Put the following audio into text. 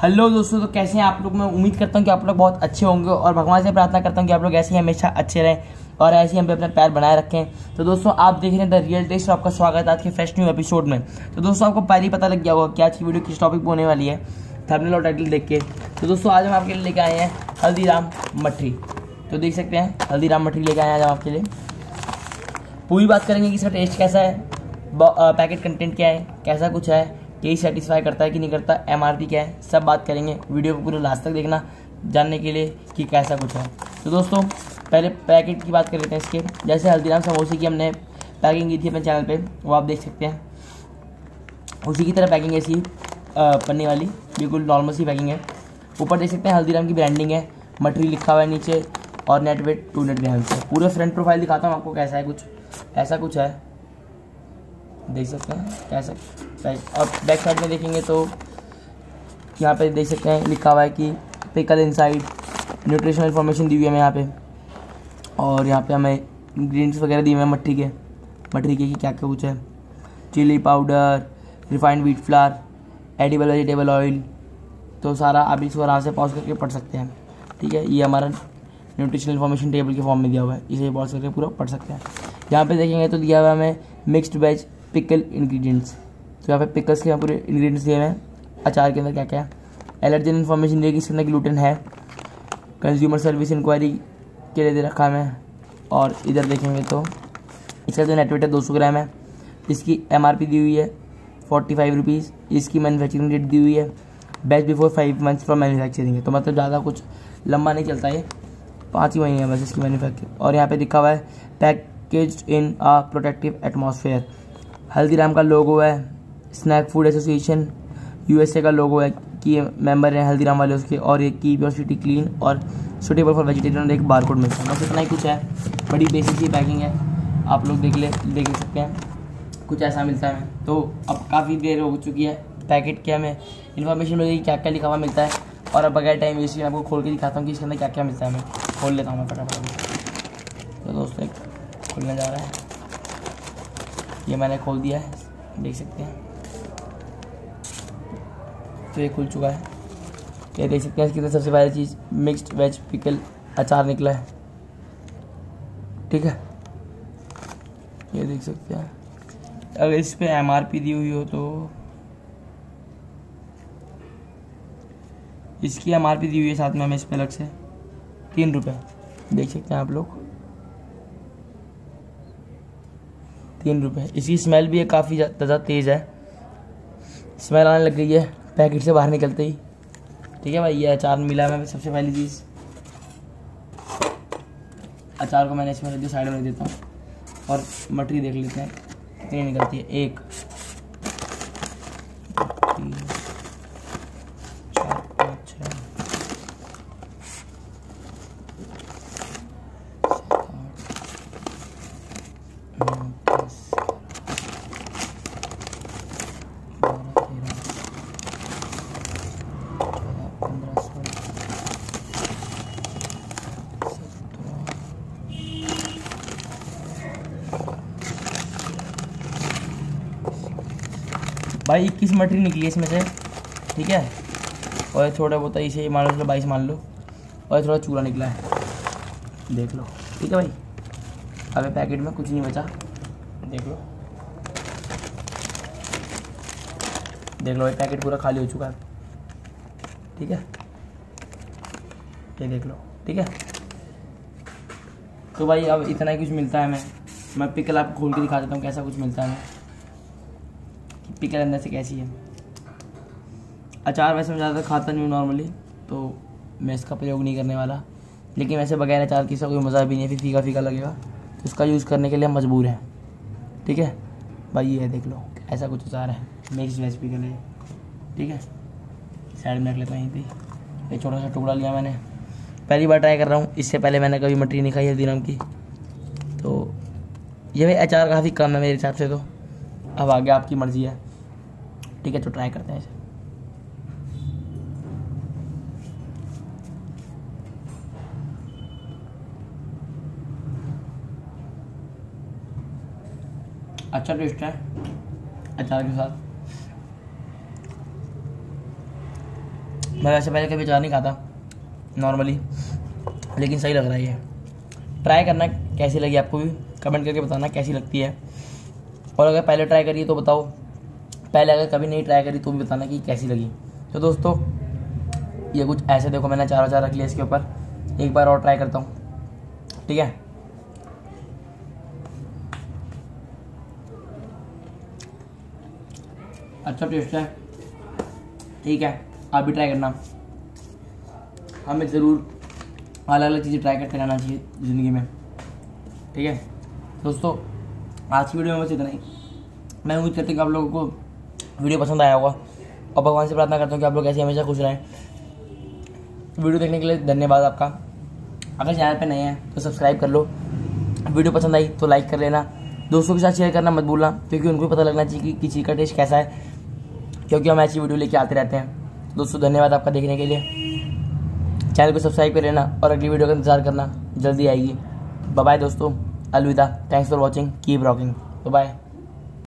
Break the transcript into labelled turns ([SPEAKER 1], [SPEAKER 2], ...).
[SPEAKER 1] Hello दोस्तों, तो कैसे हैं आप लोग। मैं उम्मीद करता हूं कि आप लोग बहुत अच्छे होंगे और भगवान से प्रार्थना करता हूं कि आप लोग ऐसे ही हमेशा अच्छे रहें और ऐसे ही हम पे अपना पैर बनाए रखें। तो दोस्तों, आप देख रहे हैं द रियल टेस्ट और आपका स्वागत है आज के फ्रेश न्यू एपिसोड में। तो दोस्तों, आपको पहले ही पता लग गया होगा कि आज की वीडियो किस टॉपिक पर होने वाली है, थंबनेल और टाइटल देख के। तो दोस्तों, आज हम आपके लिए लेके आए हैं हल्दीराम मठरी। तो देख सकते हैं हल्दीराम मठरी लेके आए हैं आज हम आपके लिए। पूरी बात करेंगे कि इसका टेस्ट कैसा है, पैकेट कंटेंट क्या है, कैसा कुछ है, यही सेटिस्फाई करता है कि नहीं करता, एमआरपी क्या है, सब बात करेंगे। वीडियो को पूरे लास्ट तक देखना जानने के लिए कि कैसा कुछ है। तो दोस्तों, पहले पैकेट की बात कर लेते हैं इसके। जैसे हल्दीराम समोसे की हमने पैकिंग की थी अपने चैनल पे, वो आप देख सकते हैं। उसी की तरह पैकिंग ऐसी पन्नी वाली, बिल्कुल नॉर्मल सी पैकिंग है। ऊपर देख सकते हैं हल्दीराम की ब्रांडिंग है, मठरी लिखा हुआ है नीचे और नेट वेट 200 ग्राम से। पूरे फ्रंट प्रोफाइल दिखाता हूँ आपको कैसा है, कुछ ऐसा कुछ है, देख सकते हैं कैसा। और बैक साइड में देखेंगे तो यहाँ पे देख सकते हैं लिखा हुआ है कि पिकल इनसाइड, न्यूट्रिशनल इन्फॉर्मेशन दी हुई है हमें यहाँ पे। और यहाँ पे हमें इंग्रेडिएंट्स वगैरह दिए हुए हैं मठरी के कि क्या क्या कुछ है। Chilli powder, refined wheat flour, edible vegetable oil. तो सारा आप इसको आराम से पॉज करके पढ़ सकते हैं, ठीक है। ये हमारा न्यूट्रिशनल इन्फॉर्मेशन टेबल के फॉर्म में दिया हुआ है, इसे पॉज करके पूरा पढ़ सकते हैं। यहाँ पे देखेंगे तो दिया हुआ है हमें मिक्स्ड वेज पिकल इंग्रेडिएंट्स। तो यहाँ पे पिकल्स के यहाँ पूरे इंग्रेडिएंट्स दिए हुए हैं, अचार के अंदर क्या क्या है। एलर्जन इन्फॉर्मेशन दी है कि इसके अंदर ग्लूटेन है। कंज्यूमर सर्विस इंक्वायरी के लिए दे रखा है हमें। और इधर देखेंगे तो इसका जो नेट वेट है 200 ग्राम है। इसकी एमआरपी दी हुई है 45 रुपीज़। इसकी मैन्युफैक्चरिंग डेट दी हुई है best before 5 months from manufacturing है। तो मतलब ज़्यादा कुछ लंबा नहीं चलता, ये 5 ही महीने है बस इसकी मैन्युफैक्चरिंग। और यहाँ पे लिखा हुआ है packaged in a protective atmosphere. Haldiram का लोगो है, स्नैक फूड एसोसिएशन यूएसए का लोगो है कि मेंबर हैं हल्दीराम वाले उसके। और ये कीप योर सिटी क्लीन और सुटेबल फॉर वेजिटेरियन, एक बारकोड मिलता है। बस इतना ही कुछ है, बड़ी बेसिक सी पैकिंग है, आप लोग देख सकते हैं, कुछ ऐसा मिलता है हमें। तो अब काफ़ी देर हो चुकी है, पैकेट के हमें इन्फॉर्मेशन मिलेगी क्या क्या लिखा हुआ मिलता है। और अब बगैर टाइम वेस्ट मैं आपको खोल के दिखाता हूँ कि इसके अंदर क्या क्या मिलता है। मैं खोल लेता हूँ मैं फटाफट। तो दोस्तों, एक खुलने जा रहा है, ये मैंने खोल दिया है, देख सकते हैं। तो ये खुल चुका है, ये देख सकते हैं। इसकी सबसे पहली चीज़ मिक्स्ड वेज पिकल अचार निकला है, ठीक है, ये देख सकते हैं। अगर इस पे एमआरपी दी हुई हो तो इसकी एमआरपी दी हुई है साथ में हमें इस पे अलग से 3 रुपये, देख सकते हैं आप लोग, 3 रुपये। इसकी स्मेल भी है, काफ़ी ज़्यादा तेज़ है, स्मेल आने लग गई है पैकेट से बाहर निकलते ही, ठीक है भाई। ये अचार मिला है हमें। सबसे पहली चीज़, अचार को मैंने इसमें रख दिया, साइड में रख देता हूँ। और मठरी देख लेते हैं कितनी निकलती है। 1 3 4 5 6 भाई 21 मठरी निकली है इसमें से, ठीक है। और थोड़ा बहुत इसे मान लो 22 मान लो। और थोड़ा चूरा निकला है, देख लो, ठीक है भाई। अब पैकेट में कुछ नहीं बचा, देख लो, देख लो भाई, पैकेट पूरा खाली हो चुका है, ठीक है, ये देख लो, ठीक है। तो भाई अब इतना ही कुछ मिलता है हमें। मैं पिकल आपको खोल के दिखा देता हूँ कैसा कुछ मिलता है हमें, कि पिकल अंदर से कैसी है। अचार वैसे मैं ज़्यादा खाता नहीं हूँ नॉर्मली, तो मैं इसका प्रयोग नहीं करने वाला। लेकिन वैसे बगैर अचार की इसका कोई मज़ा भी नहीं है, फिर फीका फीका लगेगा, तो इसका यूज़ करने के लिए हम मजबूर हैं, ठीक है भाई। ये देख लो, ऐसा कुछ अचार है, मिक्स वेज पिकल है, ठीक है। साइड में रख लेता हूँ, यहीं पे एक छोटा सा टुकड़ा लिया मैंने, पहली बार ट्राई कर रहा हूँ। इससे पहले मैंने कभी मठरी नहीं खाई हल्दीराम की। तो ये भाई अचार काफ़ी कम है मेरे हिसाब से, तो अब आगे आपकी मर्ज़ी है, ठीक है। तो ट्राई करते हैं इसे। अच्छा टेस्ट है अचार के साथ। मैं वैसे पहले कभी अचार नहीं खाता नॉर्मली, लेकिन सही लग रहा है ये। ट्राई करना कैसी लगी आपको भी कमेंट करके बताना कैसी लगती है, और अगर पहले ट्राई करिए तो बताओ, पहले अगर कभी नहीं ट्राई करी तो भी बताना कि कैसी लगी। तो दोस्तों ये कुछ ऐसे देखो, मैंने चार अचार रख लिया इसके ऊपर, एक बार और ट्राई करता हूँ, ठीक है। अच्छा टेस्ट है, ठीक है, आप भी ट्राई करना। हमें ज़रूर अलग अलग चीज़ें ट्राई करते रहना चाहिए ज़िंदगी में, ठीक है। दोस्तों आज की वीडियो में बस इतना ही। मैं उम्मीद करती हूँ कि आप लोगों को वीडियो पसंद आया होगा, और भगवान से प्रार्थना करता हूँ कि आप लोग ऐसे हमेशा खुश रहें। वीडियो देखने के लिए धन्यवाद आपका। अगर चैनल पे नए हैं तो सब्सक्राइब कर लो, वीडियो पसंद आई तो लाइक कर लेना, दोस्तों के साथ शेयर करना मत भूलना, क्योंकि उनको भी पता लगना चाहिए कि किसी का टेस्ट कैसा है, क्योंकि हम ऐसी वीडियो लेके आते रहते हैं। दोस्तों धन्यवाद आपका देखने के लिए, चैनल को सब्सक्राइब कर लेना और अगली वीडियो का इंतजार करना, जल्दी आएगी। बाय बाय दोस्तों, अलविदा, thanks for watching, keep rocking, bye.